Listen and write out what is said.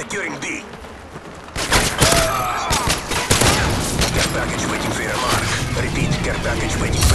Securing B. Care package waiting for your mark. Repeat, care package waiting